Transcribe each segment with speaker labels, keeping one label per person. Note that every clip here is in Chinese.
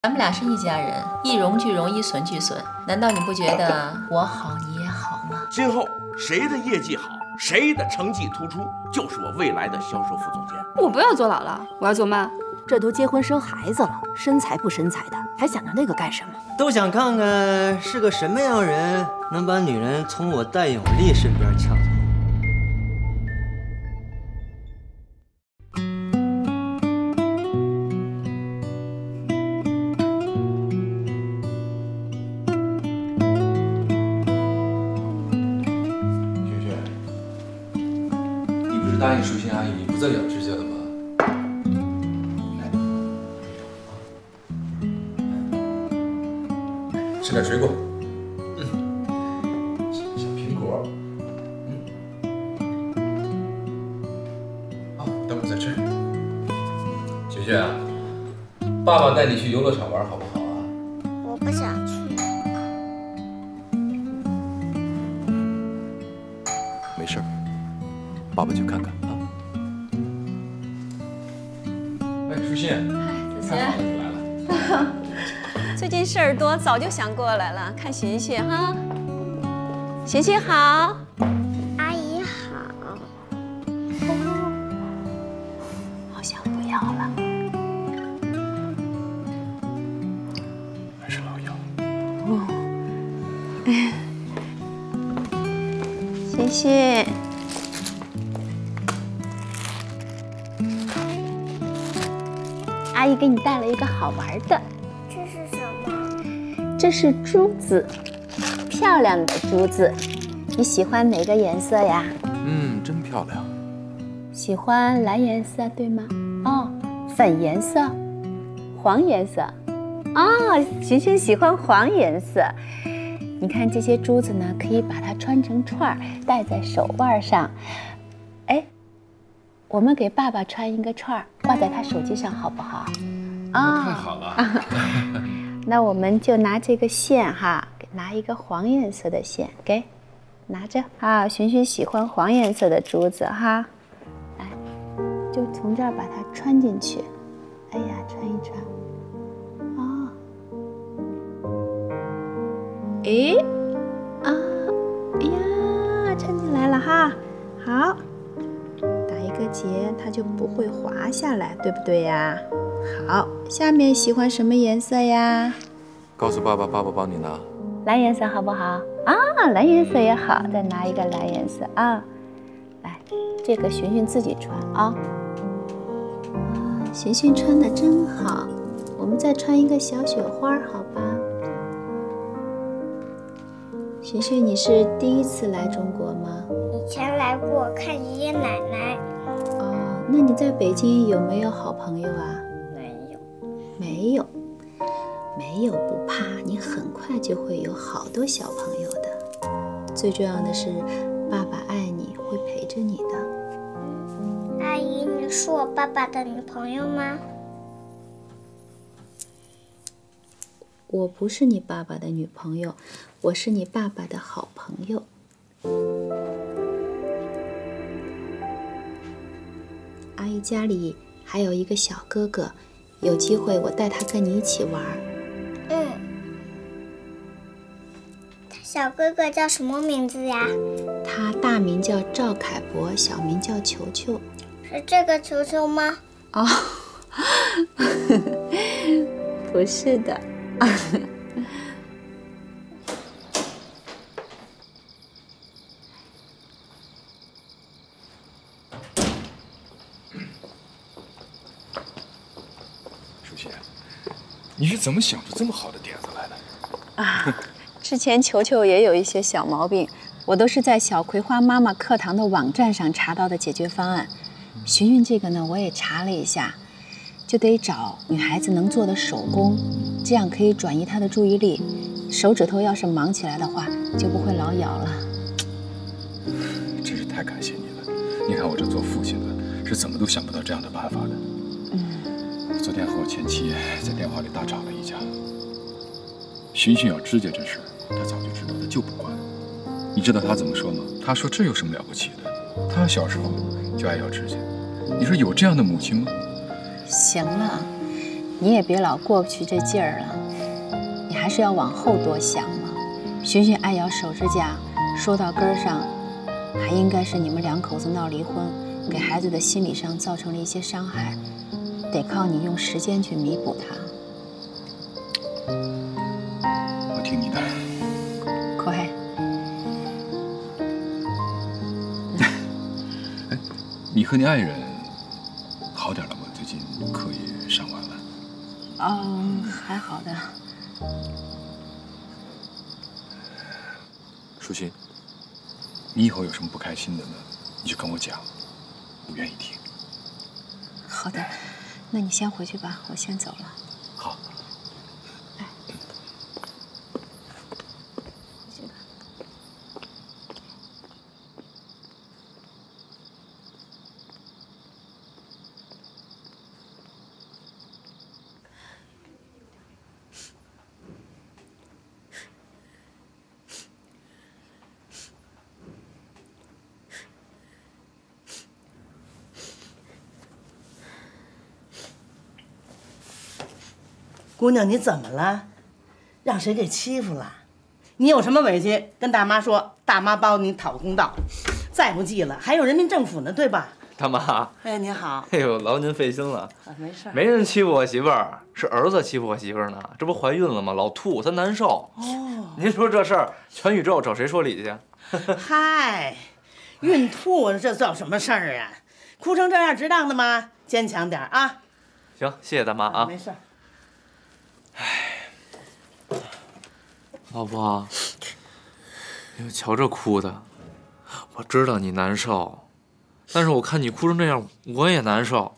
Speaker 1: 咱们俩是一家人，一荣俱荣，一损俱损。难道你不觉得我好你也好吗？
Speaker 2: 今后谁的业绩好，谁的成绩突出，就是我未来的销售副总监。
Speaker 3: 我不要做姥姥，我要做妈。
Speaker 4: 这都结婚生孩子了，身材不身材的，还想着那个干什么？
Speaker 5: 都想看看是个什么样人，能把女人从我戴永丽身边抢走。
Speaker 6: 答应淑欣阿姨不再咬指甲了吗？来，吃点水果。小苹果。好，等会儿再吃。雪雪啊，爸爸带你去游乐场玩好不好啊？
Speaker 7: 我不想去。
Speaker 6: 没事儿。 爸爸去看看啊！哎，舒心，
Speaker 1: 子
Speaker 6: 太好了，你来了。
Speaker 3: 最近事儿多，早就想过来了。看寻寻哈，寻寻好，
Speaker 7: 阿姨好。
Speaker 1: 好像不要了，
Speaker 6: 还是老幺。
Speaker 3: 寻寻。 阿姨给你带了一个好玩的，
Speaker 7: 这是什么？
Speaker 3: 这是珠子，漂亮的珠子。你喜欢哪个颜色呀？
Speaker 6: 真漂亮。
Speaker 3: 喜欢蓝颜色对吗？哦，粉颜色，黄颜色。哦，寻寻喜欢黄颜色。你看这些珠子呢，可以把它穿成串儿，戴在手腕上。哎。 我们给爸爸穿一个串儿，挂在他手机上，好不好？
Speaker 6: 啊，太好了。
Speaker 3: 那我们就拿这个线哈，拿一个黄颜色的线，给拿着啊。寻寻喜欢黄颜色的珠子哈，来，就从这儿把它穿进去。哎呀，穿一穿。哦，诶，啊，哎呀，穿进来了哈，好。 个结它就不会滑下来，对不对呀？好，下面喜欢什么颜色呀？
Speaker 6: 告诉爸爸，爸爸帮你拿。
Speaker 3: 蓝颜色好不好？啊，蓝颜色也好，再拿一个蓝颜色啊。来，这个寻寻自己穿啊。寻寻穿的真好，我们再穿一个小雪花，好吧？寻寻，你是第一次来中国吗？
Speaker 7: 以前来过，看爷爷奶奶。
Speaker 3: 那你在北京有没有好朋友啊？
Speaker 7: 没有，
Speaker 3: 没有，没有不怕，你很快就会有好多小朋友的。最重要的是，爸爸爱你，会陪着你的。
Speaker 7: 阿姨，你是我爸爸的女朋友吗？
Speaker 3: 我不是你爸爸的女朋友，我是你爸爸的好朋友。 阿姨家里还有一个小哥哥，有机会我带他跟你一起玩。
Speaker 7: 小哥哥叫什么名字呀？
Speaker 3: 他大名叫赵凯博，小名叫球球。
Speaker 7: 是这个球球吗？
Speaker 3: 哦，不是的。
Speaker 6: 你是怎么想出这么好的点子来的？
Speaker 3: 啊，之前球球也有一些小毛病，我都是在小葵花妈妈课堂的网站上查到的解决方案。寻寻这个呢，我也查了一下，就得找女孩子能做的手工，这样可以转移她的注意力。手指头要是忙起来的话，就不会老咬了。
Speaker 6: 真是太感谢你了！你看我这做父亲的，是怎么都想不到这样的办法的。昨天和我前妻在电话里大吵了一架。寻寻咬指甲这事，他早就知道，他就不管。你知道他怎么说吗？他说这有什么了不起的？他小时候就爱咬指甲。你说有这样的母亲吗？
Speaker 3: 行了， 你也别老过不去这劲儿了，你还是要往后多想嘛。寻寻爱瑶手指甲，说到根儿上，还应该是你们两口子闹离婚，给孩子的心理上造成了一些伤害，得靠你用时间去弥补它。
Speaker 6: 我听你的。
Speaker 3: 快！
Speaker 6: 哎，你和你爱人好点了吗？最近课也上完了。
Speaker 3: 还好的。
Speaker 6: 舒心，你以后有什么不开心的呢，你就跟我讲，我愿意听。
Speaker 3: 好的，那你先回去吧，我先走了。
Speaker 6: 好。
Speaker 3: 哎，回去吧。
Speaker 8: 姑娘，你怎么了？让谁给欺负了？你有什么委屈，跟大妈说，大妈帮你讨公道。再不济了，还有人民政府呢，对吧？
Speaker 9: 大妈，
Speaker 8: 哎，你好。
Speaker 9: 哎呦，劳您费心了。
Speaker 8: 没事。
Speaker 9: 没人欺负我媳妇儿，是儿子欺负我媳妇儿呢。这不怀孕了吗？老吐，她难受。哦。您说这事儿，全宇宙找谁说理去？
Speaker 8: 嗨，孕吐这叫什么事儿啊？哭成这样值当的吗？坚强点啊。
Speaker 9: 行，谢谢大妈啊。
Speaker 8: 没事。
Speaker 9: 哎，老婆，你瞧这哭的，我知道你难受，但是我看你哭成这样，我也难受。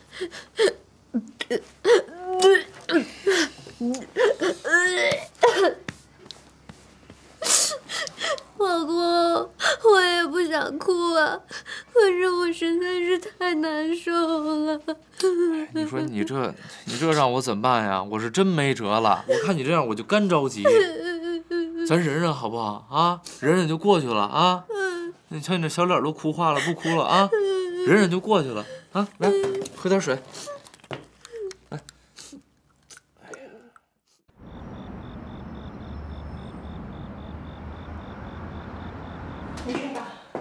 Speaker 10: 老公，我也不想哭啊，可是我实在是太难受了。
Speaker 9: 你说你这让我怎么办呀？我是真没辙了。我看你这样，我就干着急。咱忍忍好不好啊？忍忍就过去了啊。你瞧你这小脸都哭花了，不哭了啊？忍忍就过去了啊。来，喝点水。来。
Speaker 8: 没事吧？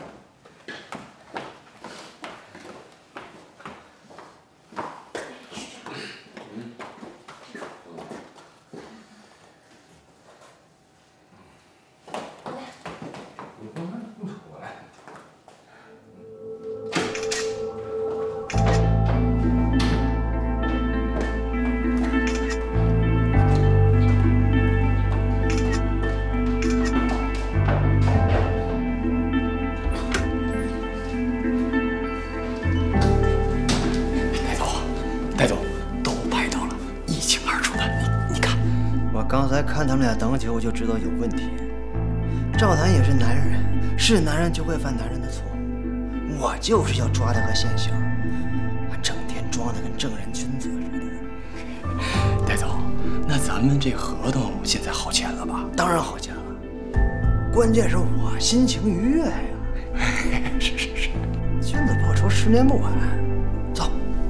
Speaker 5: 刚才看他们俩等久，我就知道有问题。赵楠也是男人，是男人就会犯男人的错误。我就是要抓他个现行，整天装得跟正人君子似的。
Speaker 11: 戴总，那咱们这合同现在好签了吧？
Speaker 5: 当然好签了，关键是我心情愉悦呀。
Speaker 11: 是，
Speaker 5: 君子报仇10年不晚。走。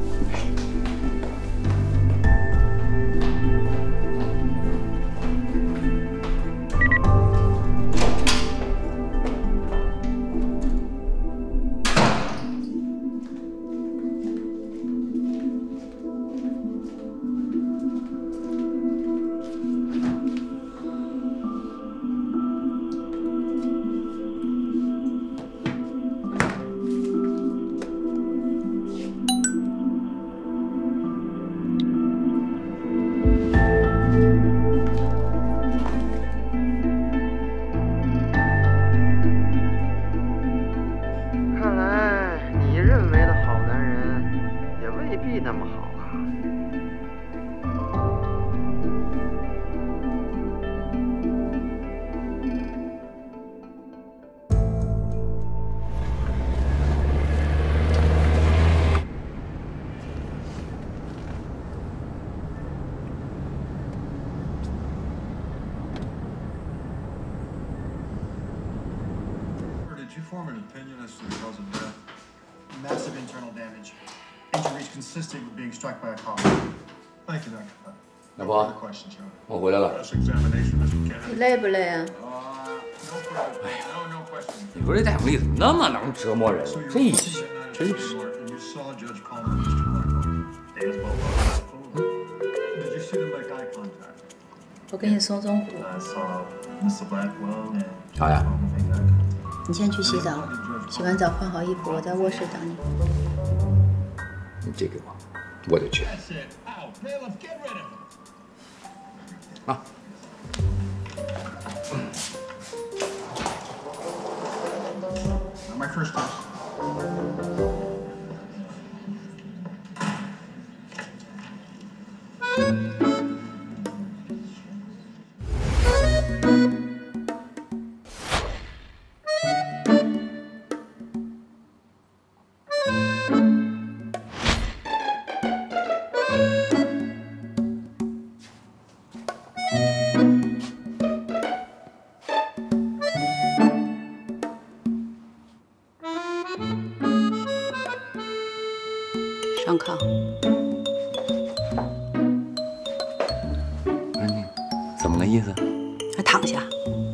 Speaker 12: Did you form an opinion as to the cause of death? Massive internal damage. Injuries consistent with being struck by a car.
Speaker 6: 老婆，我回来了。
Speaker 1: 你累不累啊？
Speaker 6: 哎呀，你说这戴永丽怎么那么能折磨人？这一起真是。
Speaker 1: 我给你送壶。
Speaker 6: 好呀。
Speaker 1: 你先去洗澡，洗完澡换好衣服，我在卧室等你。
Speaker 6: 你借给我，我得去。啊。
Speaker 12: My first test.
Speaker 3: 上炕。
Speaker 11: 不是你，怎么个意思？
Speaker 3: 还躺下。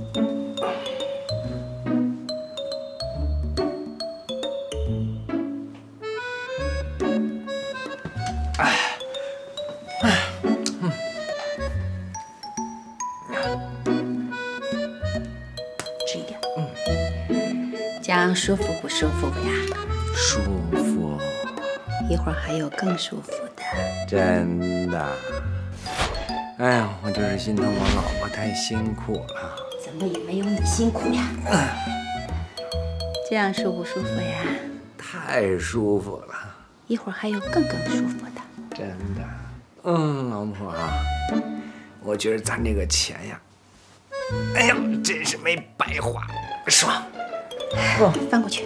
Speaker 3: 吃一点。这样舒服不舒服呀？
Speaker 11: 舒服。
Speaker 3: 一会儿还有更舒服的。
Speaker 11: 真的。哎呀，我就是心疼我老婆太辛苦了。
Speaker 3: 怎么也没有你辛苦呀？这样舒不舒服呀？
Speaker 11: 太舒服了。
Speaker 3: 一会儿还有更舒服的。
Speaker 11: 真的。老婆啊，我觉得咱这个钱呀，哎呀，真是没白花，爽。
Speaker 3: 翻过去。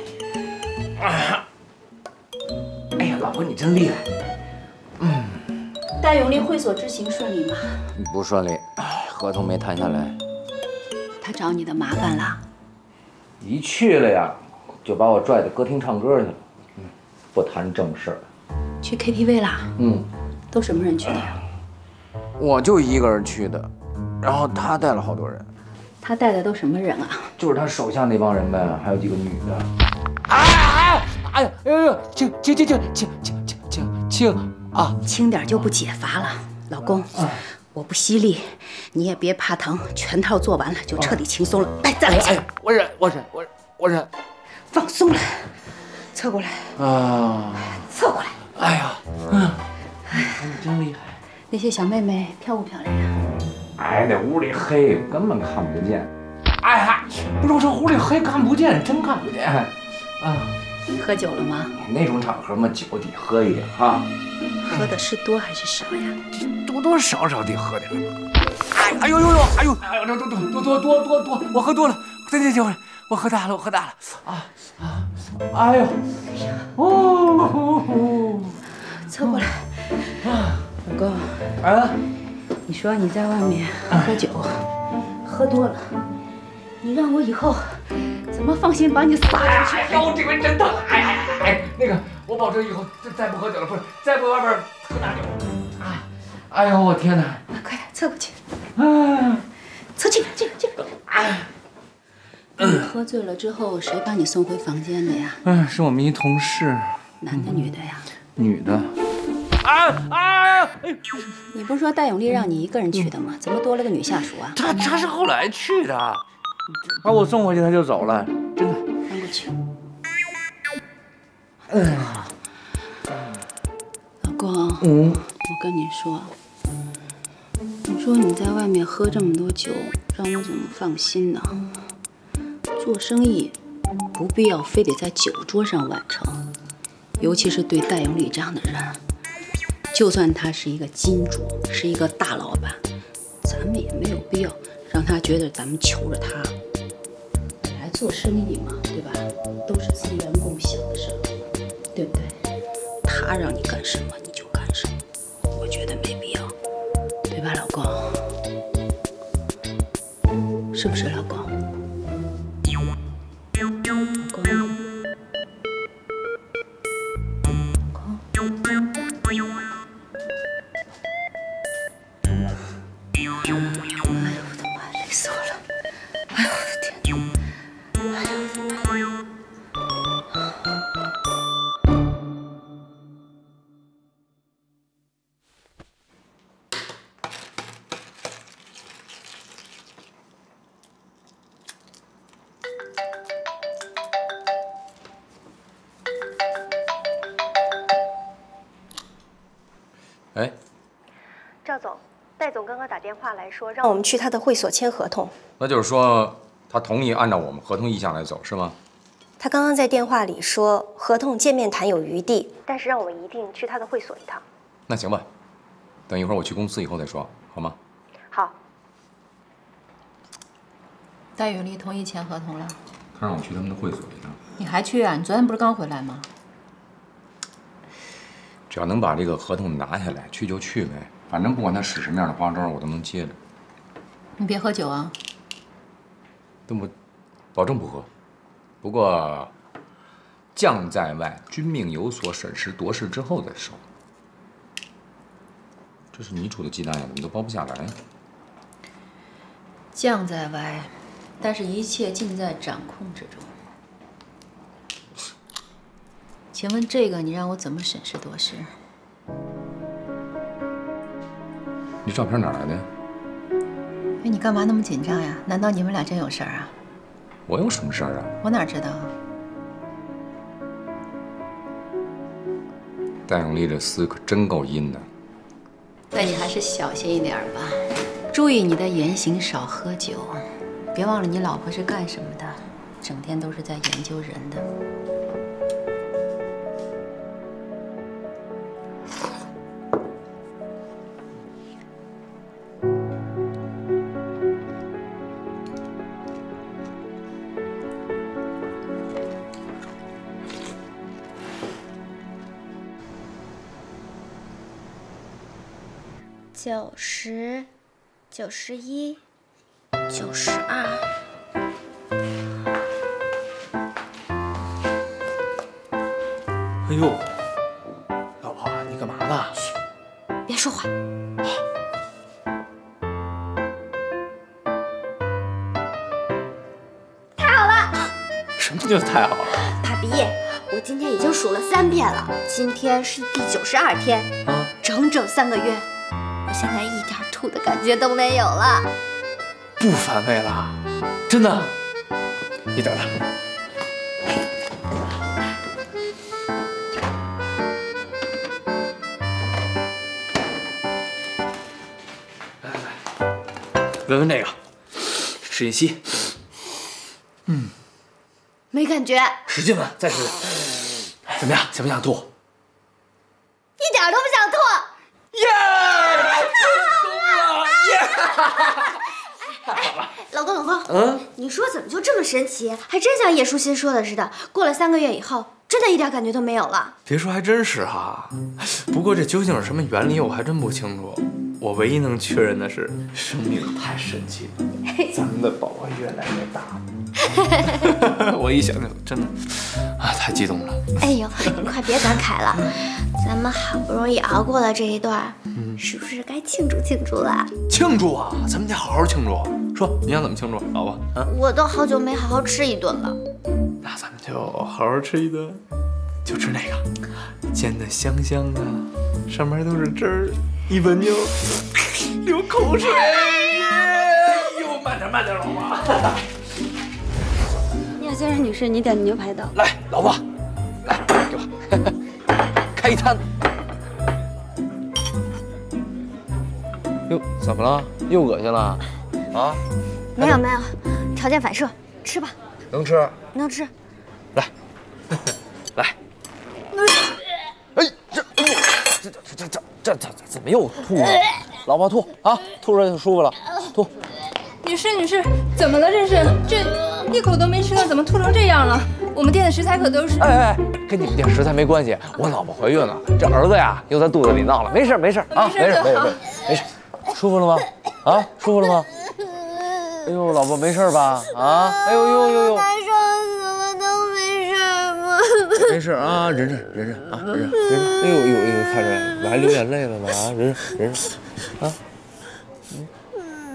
Speaker 11: 哎呀，老婆你真厉害。
Speaker 3: 戴永利会所之行顺利吗？
Speaker 11: 不顺利，合同没谈下来。
Speaker 3: 他找你的麻烦了？
Speaker 11: 一去了呀，就把我拽到歌厅唱歌去了。不谈正事儿。
Speaker 3: 去 KTV 啦？都什么人去的呀？
Speaker 11: 我就一个人去的，然后他带了好多人。
Speaker 3: 他带的都什么人啊？
Speaker 11: 就是他手下那帮人呗，还有几个女的。哎呦，轻啊！
Speaker 3: 轻点就不解乏了，老公。我不犀利，你也别怕疼，全套做完了就彻底轻松了。来，再来一下。
Speaker 11: 我忍。
Speaker 3: 放松了，侧过来。侧过来。
Speaker 11: 哎呀，你真厉害。
Speaker 3: 那些小妹妹漂不漂亮呀？
Speaker 11: 哎，那屋里黑，根本看不见。哎呀，不是我这屋里黑看不见，真看不见。
Speaker 3: 喝酒了吗？
Speaker 11: 那种场合嘛，酒得喝一点啊。
Speaker 3: 喝的是多还是少呀？
Speaker 11: 多少得喝点。哎呦，多，我喝多了。对，我喝大了啊！哎呦，
Speaker 3: 侧过来。老公，你说你在外面喝酒，喝多了，你让我以后怎么放心把你撒出去？
Speaker 11: 哎呦，这回真疼！那个，我保证以后再不喝酒了，不是再不外边喝大酒。哎呦，我天哪！
Speaker 3: 快侧过去。侧进来。你喝醉了之后，谁把你送回房间的呀？
Speaker 11: 是我们一同事。
Speaker 3: 男的女的呀？
Speaker 11: 女的。
Speaker 3: 你不是说戴永利让你一个人去的吗？怎么多了个女下属啊？
Speaker 11: 他是后来去的，把我送回去他就走了，真的。
Speaker 3: 翻过去。老公，我跟你说，你在外面喝这么多酒，让我怎么放心呢？做生意不必要非得在酒桌上完成，尤其是对戴永利这样的人，就算他是一个金主，是一个大老板，咱们也没有必要让他觉得咱们求着他。本来做生意嘛，对吧？都是资源共享的事儿，对不对？他让你干什么你就干什么，我觉得没必要，对吧，老公？是不是，老公？ 的妈，累死我了！哎呦我的天！哎呦我的妈！
Speaker 11: 哎，
Speaker 4: 赵总，戴总刚刚打电话来说，让我们去他的会所签合同。
Speaker 11: 那就是说他同意按照我们合同意向来走，是吗？
Speaker 4: 他刚刚在电话里说，合同见面谈有余地，但是让我们一定去他的会所一趟。
Speaker 11: 那行吧，等一会儿我去公司以后再说，好吗？
Speaker 4: 好。
Speaker 1: 戴永丽同意签合同了，
Speaker 11: 他让我去他们的会所一趟。
Speaker 1: 你还去啊？你昨天不是刚回来吗？
Speaker 11: 只要能把这个合同拿下来，去就去呗。反正不管他使什么样的花招，我都能接着。
Speaker 1: 你别喝酒啊！
Speaker 11: 但我保证不喝。不过，将在外，君命有所审时度势之后再收。这是你煮的鸡蛋呀，怎么都剥不下来呀？
Speaker 1: 将在外，但是一切尽在掌控之中。请问这个你让我怎么审时度势？
Speaker 11: 你照片哪来的呀？
Speaker 1: 哎，你干嘛那么紧张呀？难道你们俩真有事儿啊？
Speaker 11: 我有什么事儿啊？
Speaker 1: 我哪知道啊？
Speaker 11: 戴永丽这厮可真够阴的。
Speaker 1: 那你还是小心一点吧，注意你的言行，少喝酒。别忘了你老婆是干什么的，整天都是在研究人的。
Speaker 7: 90、91、92。
Speaker 9: 哎呦，老婆，你干嘛呢？
Speaker 7: 别说话。太好了！
Speaker 9: 什么就太好了？
Speaker 7: 爸比，我今天已经数了3遍了，今天是第92天，整整3个月。我现在一点吐的感觉都没有了，
Speaker 9: 不反胃了，真的。你等着。闻闻这个，试一吸。
Speaker 7: 没感觉。
Speaker 9: 使劲闻，再试。怎么样？想不想吐？
Speaker 7: 一点都不想吐。
Speaker 9: 耶！
Speaker 7: 老公，你说怎么就这么神奇？还真像叶舒心说的似的，过了3个月以后，真的一点感觉都没有了。
Speaker 9: 别说，还真是哈。不过这究竟是什么原理，我还真不清楚。我唯一能确认的是，生命太神奇了，咱们的宝宝越来越大。我一想就真的太激动了。
Speaker 7: 哎呦，你快别感慨了，咱们好不容易熬过了这一段，是不是该庆祝庆祝了？
Speaker 9: 庆祝啊！咱们得好好庆祝。说你想怎么庆祝，老婆啊？
Speaker 7: 我都好久没好好吃一顿了。
Speaker 9: 那咱们就好好吃一顿，就吃那个，煎的香香的，上面都是汁儿，一闻就流口水。哟，慢点，老婆。
Speaker 10: 叶先生、女士，你点的牛排到。
Speaker 9: 来，老婆，来给我开一餐。哟，怎么了？又恶心了？啊？
Speaker 7: 没有，条件反射，吃吧。
Speaker 9: 能吃？
Speaker 7: 能吃。
Speaker 9: 来，来。哎，这怎么又吐了？老婆吐啊，吐着就舒服了，吐。
Speaker 10: 女士，怎么了？这一口都没吃到，怎么吐成这样了？我们店的食材可都是……
Speaker 9: 哎，跟你们店食材没关系，我老婆怀孕了，这儿子呀又在肚子里闹了，没事啊，没事，舒服了吗？啊，舒服了吗？哎呦，老婆没事吧？啊，哎呦，
Speaker 7: 难受死了，都没事吗？
Speaker 9: 没事啊，忍啊，忍。哎呦，看着我还流眼泪了呢啊，忍啊。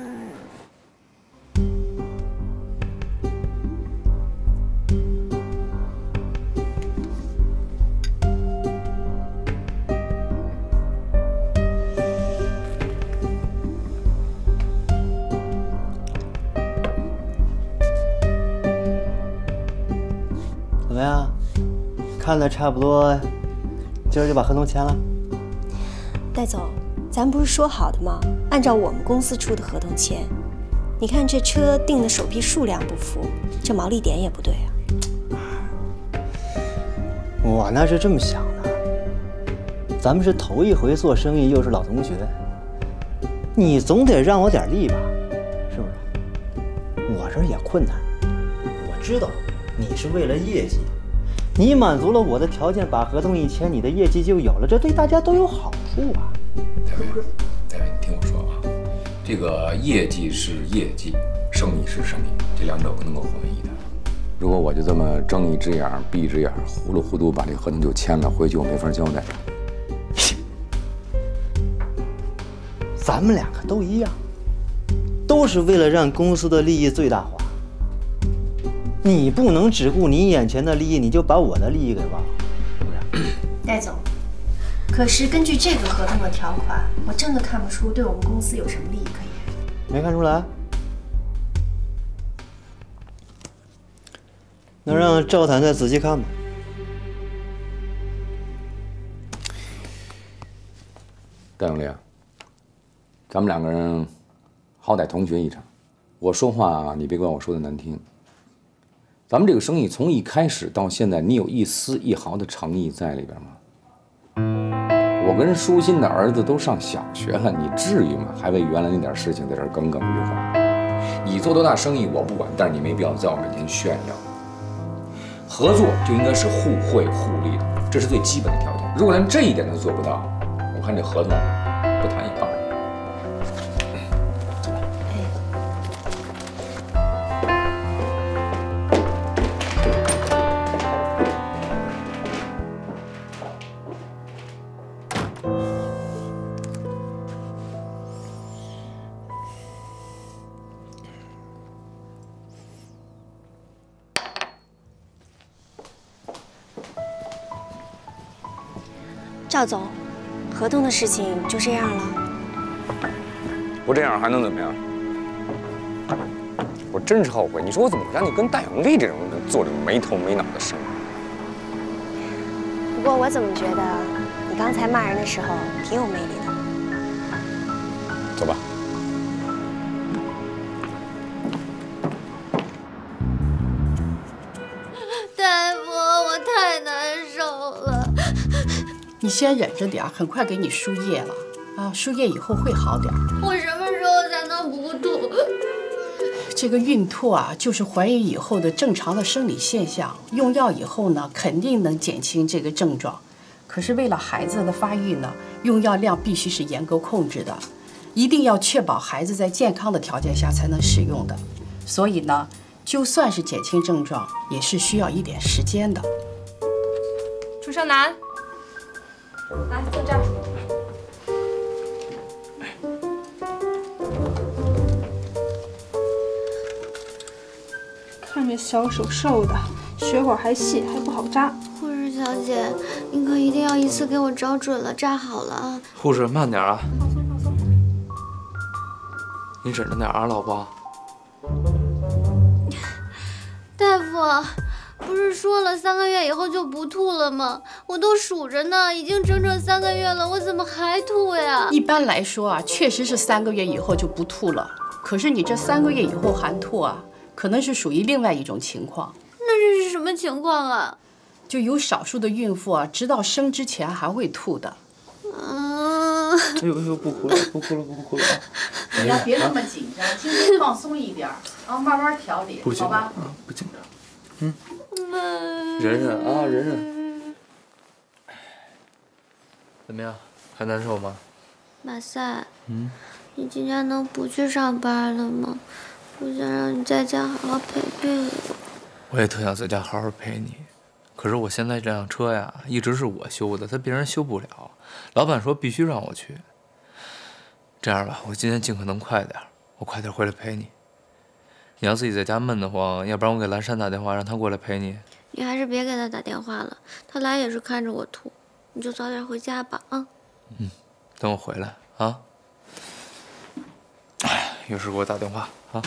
Speaker 5: 看的差不多，今儿就把合同签了。
Speaker 4: 戴总，咱不是说好的吗？按照我们公司出的合同签。你看这车订的首批数量不符，这毛利点也不对啊。
Speaker 5: 我那是这么想的，咱们是头一回做生意，又是老同学，你总得让我点利吧，是不是？我这儿也困难，我知道你是为了业绩，你满足了我的条件，把合同一签，你的业绩就有了，这对大家都有好处啊。
Speaker 6: 戴维，戴维，你听我说啊，这个业绩是业绩，生意是生意，这两者不能够混为一谈。如果我就这么睁一只眼闭一只眼，糊里糊涂把这个合同就签了，回去我没法交代。
Speaker 5: 咱们两个都一样，都是为了让公司的利益最大化。你不能只顾你眼前的利益，你就把我的利益给忘了，是不是？
Speaker 4: 戴总，可是根据这个合同的条款，我真的看不出对我们公司有什么利益可言。
Speaker 5: 没看出来？那让赵坦再仔细看吧。
Speaker 6: 戴永利啊，咱们两个人好歹同学一场，我说话你别怪我说的难听。咱们这个生意从一开始到现在，你有一丝一毫的诚意在里边吗？我跟舒心的儿子都上小学了，你至于吗？还为原来那点事情在这儿耿耿于怀？你做多大生意我不管，但是你没必要在我面前炫耀。合作就应该是互惠互利的，这是最基本的条件。如果连这一点都做不到，我看这合同不谈一半。走吧。
Speaker 4: 赵总，合同的事情就这样了？
Speaker 11: 不这样还能怎么样？我真是后悔，你说我怎么让你跟戴永利这种人做这种没头没脑的生意？
Speaker 4: 不过我怎么觉得你刚才骂人的时候挺有魅力的？
Speaker 11: 走吧。
Speaker 10: 大夫，我太难受了。
Speaker 8: 你先忍着点，很快给你输液了啊！输液以后会好点。
Speaker 10: 我什么时候才能不吐？
Speaker 8: 这个孕吐啊，就是怀孕以后的正常的生理现象。用药以后呢，肯定能减轻这个症状。可是为了孩子的发育呢，用药量必须是严格控制的，一定要确保孩子在健康的条件下才能使用的。所以呢，就算是减轻症状，也是需要一点时间的。
Speaker 13: 楚胜男。来，坐这儿。看这小手瘦的，血管还细，还不好扎。
Speaker 10: 护士小姐，你可一定要一次给我找准了，扎好了啊！
Speaker 9: 护士，慢点啊！你忍着点啊，老婆。
Speaker 10: 大夫。不是说了3个月以后就不吐了吗？我都数着呢，已经整整3个月了，我怎么还吐呀？
Speaker 8: 一般来说啊，确实是3个月以后就不吐了。可是你这3个月以后还吐啊，可能是属于另外一种情况。
Speaker 10: 那这是什么情况啊？
Speaker 8: 就有少数的孕妇啊，直到生之前还会吐的。
Speaker 9: 哎呦哎呦，不哭了，不哭了，不哭了。
Speaker 8: 哎呀，别那么紧张，今天放松一点，然后慢慢调理，好吧？
Speaker 9: 啊，不紧张。忍忍啊，忍忍。怎么样？还难受吗？
Speaker 10: 马赛，你今天能不去上班了吗？我想让你在家好好陪陪我。
Speaker 9: 我也特想在家好好陪你，可是我现在这辆车呀，一直是我修的，它别人修不了。老板说必须让我去。这样吧，我今天尽可能快点，我快点回来陪你。你要自己在家闷得慌，要不然我给蓝山打电话，让他过来陪你。
Speaker 10: 你还是别给他打电话了，他来也是看着我吐，你就早点回家吧啊。
Speaker 9: 等我回来啊。有事给我打电话啊。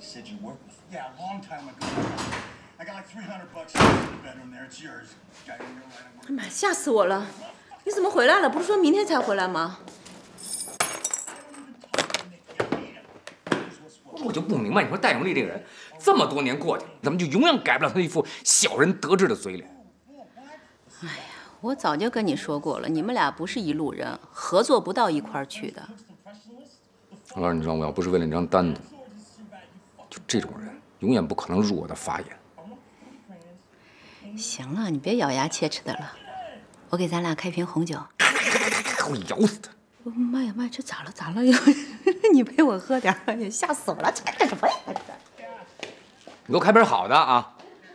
Speaker 12: said you work with? Yeah, a long time ago. I got like $300 in the bedroom there. It's yours. Got your real line of work.
Speaker 14: 哎妈，吓死我了！你怎么回来了？不是说明天才回来吗？
Speaker 11: 我就不明白，你说戴永丽这个人，这么多年过去了，怎么就永远改不了他一副小人得志的嘴脸？
Speaker 1: 哎呀，我早就跟你说过了，你们俩不是一路人，合作不到一块儿去的。
Speaker 11: 我告诉你，我要不是为了那张单子，就这种人永远不可能入我的法眼。
Speaker 1: 行了，你别咬牙切齿的了，我给咱俩开瓶红酒。
Speaker 11: 我咬死他！
Speaker 1: 妈呀妈，这咋了咋了？你陪我喝点，哎呀，吓死我了！这什么呀？
Speaker 11: 你给我开瓶好的啊！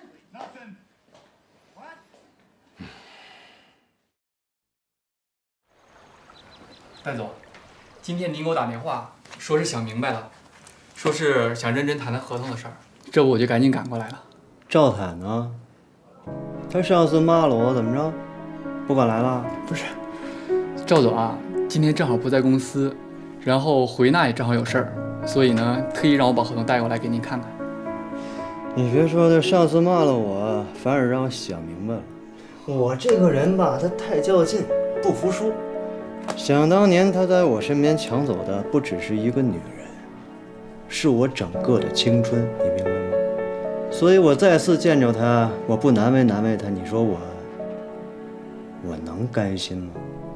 Speaker 15: 戴总，今天您给我打电话，说是想明白了，说是想认真谈谈合同的事儿，这不我就赶紧赶过来了。
Speaker 5: 赵坦呢？他上次骂了我，怎么着？不敢来了？
Speaker 15: 不是，赵总啊，今天正好不在公司，然后回那也正好有事儿，所以呢，特意让我把合同带过来给您看看。
Speaker 5: 你别说，他上次骂了我，反而让我想明白了。我这个人吧，他太较劲，不服输。想当年，他在我身边抢走的不只是一个女人，是我整个的青春，你明白吗？所以我再次见着他，我不难为他，你说我能甘心吗？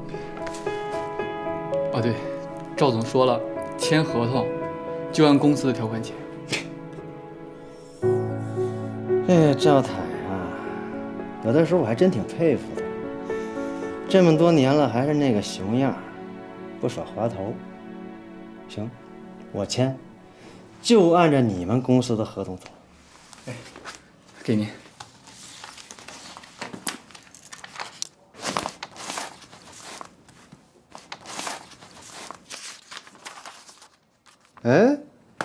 Speaker 15: 哦对，赵总说了，签合同就按公司的条款签。
Speaker 5: 这赵坦啊，有的时候我还真挺佩服他。这么多年了，还是那个熊样，不耍滑头。行，我签，就按照你们公司的合同走。
Speaker 15: 哎，给您。
Speaker 5: 哎，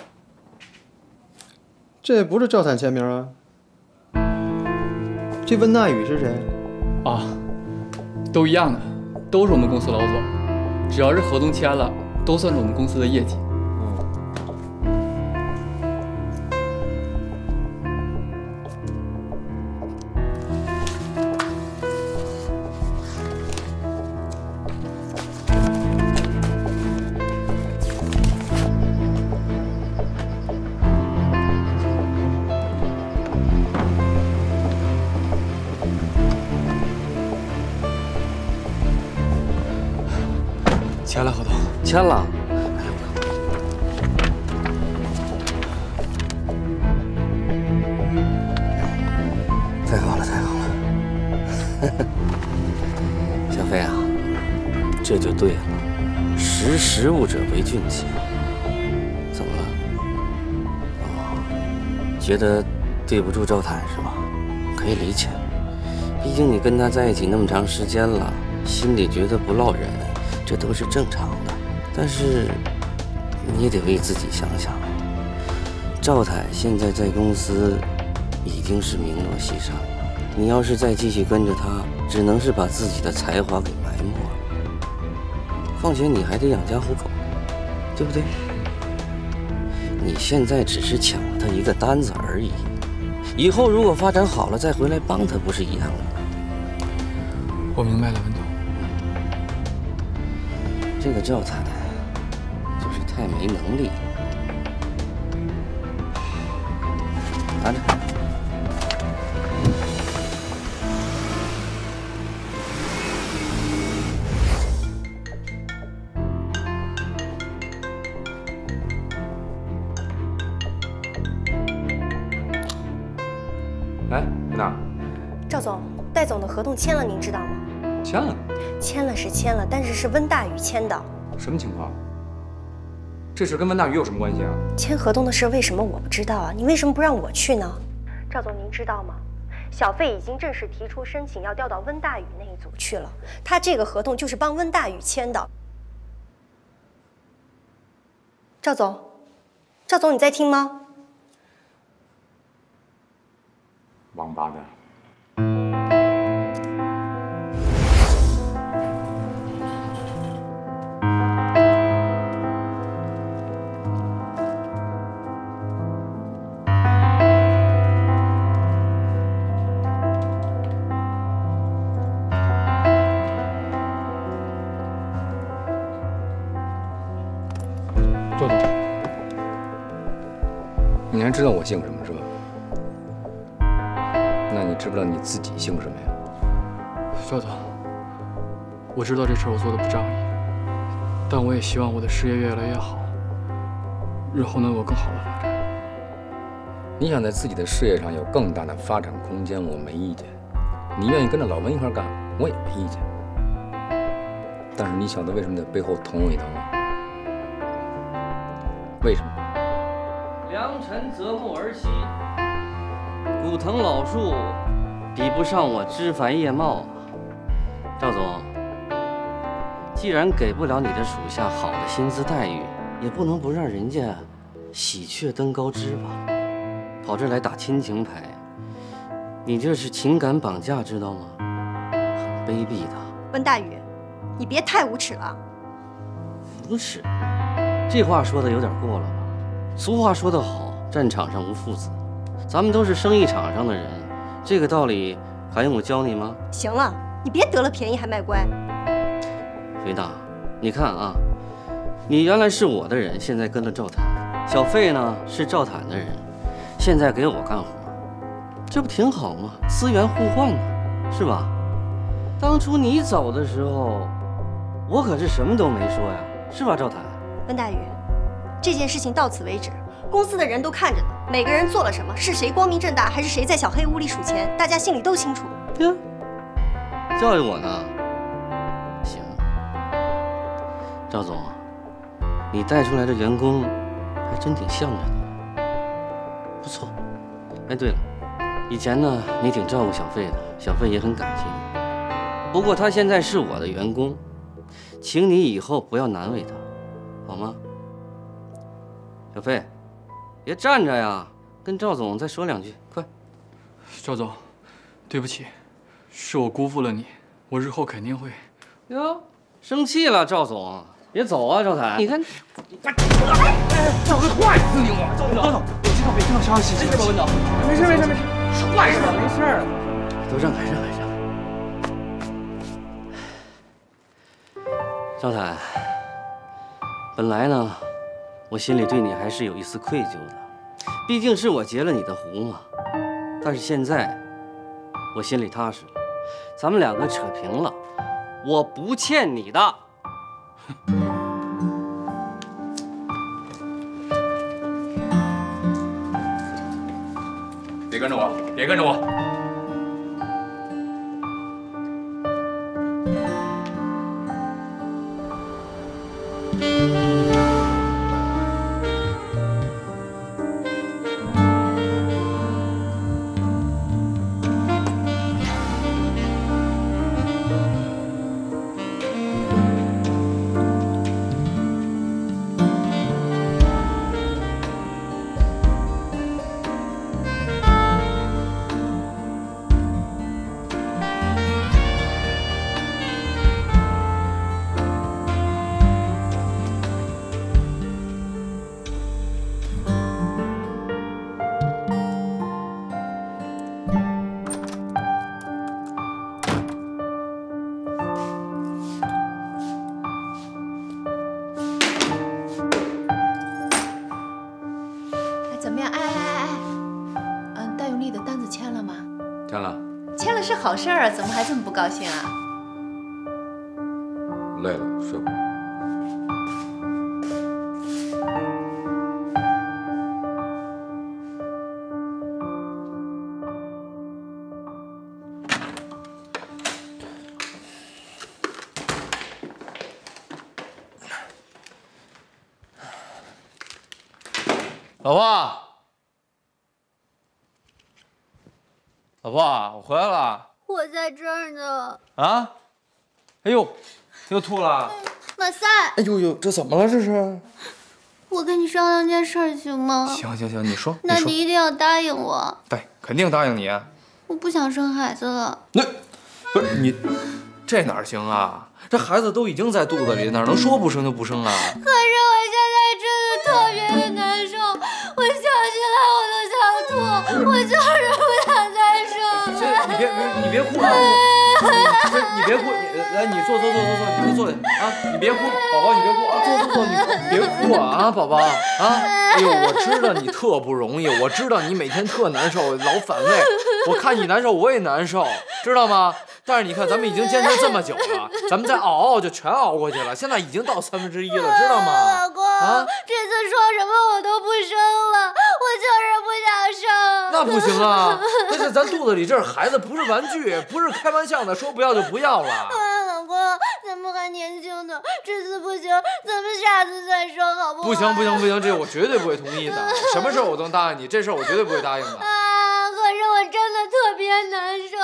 Speaker 5: 这不是赵坦签名啊？这温大宇是谁？
Speaker 15: 啊，都一样的，都是我们公司老总，只要是合同签了，都算是我们公司的业绩。签了合同，
Speaker 11: 签了。太好了，太好了！小飞啊，这就对了，识物者为俊杰。怎么了？哦，觉得对不住赵坦是吧？可以理解，毕竟你跟他在一起那么长时间了，心里觉得不落忍。这都是正常的，但是你也得为自己想想。赵坦现在在公司已经是名落西山了，你要是再继续跟着他，只能是把自己的才华给埋没了。况且你还得养家糊口，对不对？你现在只是抢了他一个单子而已，以后如果发展好了再回来帮他，不是一样的吗？
Speaker 15: 我明白了，文总。
Speaker 11: 这个赵坦就是太没能力了。拿着。来，在哪儿？
Speaker 4: 赵总，戴总的合同签了，您知道吗？
Speaker 11: 签了。
Speaker 4: 签了是签了，但是是温大宇签的。
Speaker 11: 什么情况？这事跟温大宇有什么关系啊？
Speaker 4: 签合同的事为什么我不知道啊？你为什么不让我去呢？赵总，您知道吗？小费已经正式提出申请要调到温大宇那一组去了。他这个合同就是帮温大宇签的。赵总，赵总，你在听吗？
Speaker 6: 王八蛋！ 你还知道我姓什么是吧？那你知不知道你自己姓什么呀？
Speaker 15: 赵总，我知道这事我做的不仗义，但我也希望我的事业越来越好，日后能有更好的发展。
Speaker 6: 你想在自己的事业上有更大的发展空间，我没意见。你愿意跟着老文一块干，我也没意见。但是你晓得为什么在背后捅我一刀吗？为什么？
Speaker 11: 良辰择木而栖，古藤老树比不上我枝繁叶茂啊。赵总，既然给不了你的属下好的薪资待遇，也不能不让人家喜鹊登高枝吧？跑这来打亲情牌，你这是情感绑架，知道吗？很卑鄙的。
Speaker 4: 温大宇，你别太无耻了。
Speaker 11: 无耻，这话说的有点过了吧？俗话说得好，战场上无父子，咱们都是生意场上的人，这个道理还用我教你吗？
Speaker 4: 行了，你别得了便宜还卖乖。
Speaker 11: 肥大，你看啊，你原来是我的人，现在跟了赵坦；小费呢是赵坦的人，现在给我干活，这不挺好吗？资源互换呢，是吧？当初你走的时候，我可是什么都没说呀，是吧，赵坦？
Speaker 4: 温大宇，这件事情到此为止，公司的人都看着呢，每个人做了什么，是谁光明正大，还是谁在小黑屋里数钱，大家心里都清楚。
Speaker 11: 呀，教育我呢？行，赵总，你带出来的员工还真挺向着你的，不错。哎，对了，以前呢你挺照顾小费的，小费也很感激你。不过他现在是我的员工，请你以后不要难为他，好吗？小费，别站着呀，跟赵总再说两句，快。
Speaker 15: 赵总，对不起，是我辜负了你，我日后肯定会。
Speaker 11: 哟，生气了，赵总，别走啊，赵坦，你看，
Speaker 2: 这会坏死你我！赵总，我知道北京的消息，没事吧，文总？没事，是坏事，没事。
Speaker 11: 都让开，让开。赵坦，本来呢，我心里对你还是有一丝愧疚的，毕竟是我截了你的胡嘛。但是现在，我心里踏实了，咱们两个扯平了，我不欠你的。
Speaker 6: 别跟着我，别跟着我。
Speaker 1: 签了是好事儿啊，怎么还这么不高兴啊？
Speaker 6: 累了，睡会儿。
Speaker 9: 老婆，老婆，我回来了。
Speaker 10: 我在这儿呢。
Speaker 9: 啊？哎呦，又吐了。
Speaker 10: 马赛。
Speaker 9: 哎呦呦，这怎么了？这是？
Speaker 10: 我跟你商量件事行吗？
Speaker 9: 行行行，你说。
Speaker 10: 那你一定要答应我。
Speaker 9: 对，肯定答应你。
Speaker 10: 我不想生孩子了。
Speaker 9: 那不是你，这哪行啊？这孩子都已经在肚子里，哪能说不生就不生啊？
Speaker 10: 可是我现在真的特别的难受，我想起来我都想吐，我就是不想再生了。
Speaker 9: 你别哭啊！你你别哭，来，你坐，你坐下啊！你别哭，宝宝，你别哭啊！坐，你别哭啊，宝宝啊！哎呦，我知道你特不容易，我知道你每天特难受，老反胃，我看你难受，我也难受，知道吗？但是你看，咱们已经坚持这么久了，咱们再熬就全熬过去了。现在已经到1/3了，知道吗？
Speaker 10: 老公，这次说什么我都不生了，我就是不想生。
Speaker 9: 那不行啊，但是咱肚子里这是孩子，不是玩具，不是开玩笑的，说不要就不要了。
Speaker 10: 老公，咱们还年轻呢，这次不行，咱们下次再生好不好？
Speaker 9: 不行，这我绝对不会同意的。什么事儿我都能答应你，这事儿我绝对不会答应的。
Speaker 10: 可是我真的特别难受。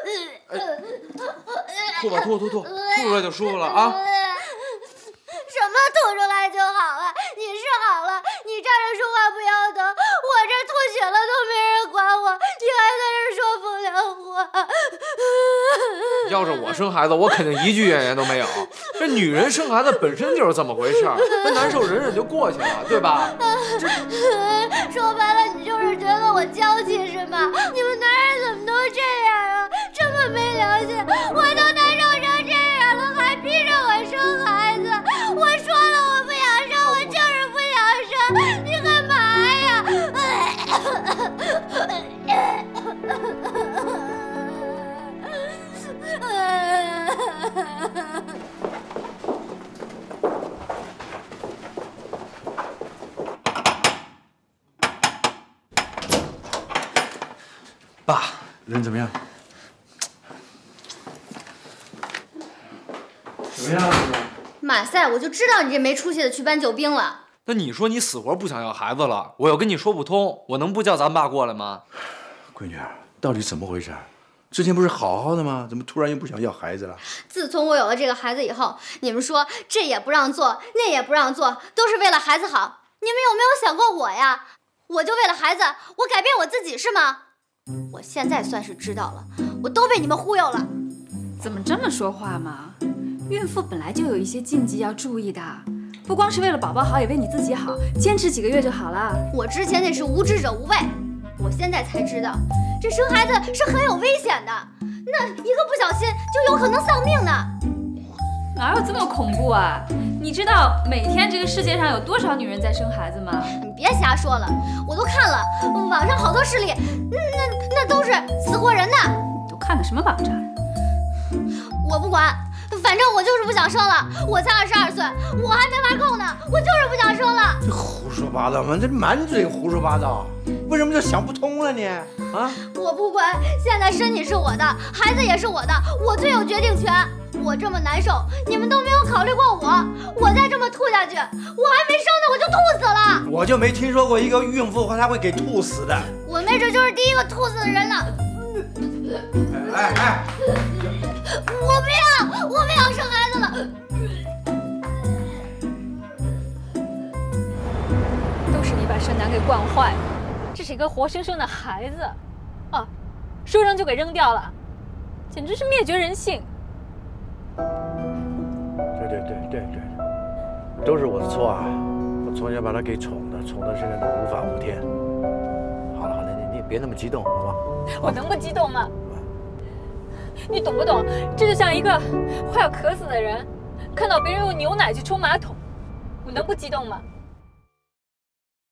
Speaker 9: 吐吧，吐出来就舒服了啊！
Speaker 10: 什么吐出来就好了？你是好了，你站着说话不腰疼，我这吐血了都没人管我，你还在这说风凉话。
Speaker 9: 要是我生孩子，我肯定一句怨言都没有。这女人生孩子本身就是这么回事儿，那难受忍忍就过去了，对吧？
Speaker 10: 说白了，你就是觉得我娇气是吗？你们男人怎么都这样啊？这么没良心！我都难受成这样了，还逼着我生孩子！我说了我不想生，我就是不想生，你干嘛呀？
Speaker 16: 爸，人怎么样？怎么样？
Speaker 7: 马赛，我就知道你这没出息的去搬救兵了。
Speaker 9: 那你说你死活不想要孩子了，我要跟你说不通，我能不叫咱爸过来吗？
Speaker 16: 闺女，到底怎么回事？之前不是好好的吗？怎么突然又不想要孩子了？
Speaker 7: 自从我有了这个孩子以后，你们说这也不让做，那也不让做，都是为了孩子好。你们有没有想过我呀？我就为了孩子，我改变我自己是吗？我现在算是知道了，我都被你们忽悠了。
Speaker 13: 怎么这么说话嘛？孕妇本来就有一些禁忌要注意的，不光是为了宝宝好，也为你自己好，坚持几个月就好了。
Speaker 7: 我之前那是无知者无畏，我现在才知道，这生孩子是很有危险的，那一个不小心就有可能丧命呢。
Speaker 13: 哪有这么恐怖啊？你知道每天这个世界上有多少女人在生孩子吗？
Speaker 7: 你别瞎说了，我都看了网上好多事例，那都是死过人的。
Speaker 13: 都看的什么网站？
Speaker 7: 我不管，反正我就是不想生了。我才22岁，我还没玩够呢，我就是不想生了。
Speaker 16: 这胡说八道嘛，这满嘴胡说八道，为什么就想不通了呢？啊！
Speaker 7: 我不管，现在身体是我的，孩子也是我的，我最有决定权。我这么难受，你们都没有考虑过我。我再这么吐下去，我还没生呢，我就吐死了。
Speaker 16: 我就没听说过一个孕妇她会给吐死的。
Speaker 7: 我没准就是第一个吐死的人了。
Speaker 16: 哎！
Speaker 7: 我不要生孩子了。
Speaker 13: 都是你把盛楠给惯坏了，这是一个活生生的孩子，啊，说扔就给扔掉了，简直是灭绝人性。
Speaker 16: 对，都是我的错啊！我从小把他给宠的现在都无法无天。好了，你也别那么激动，好吧？
Speaker 13: 我能不激动吗？你懂不懂？这就像一个快要渴死的人，看到别人用牛奶去冲马桶，我能不激动吗？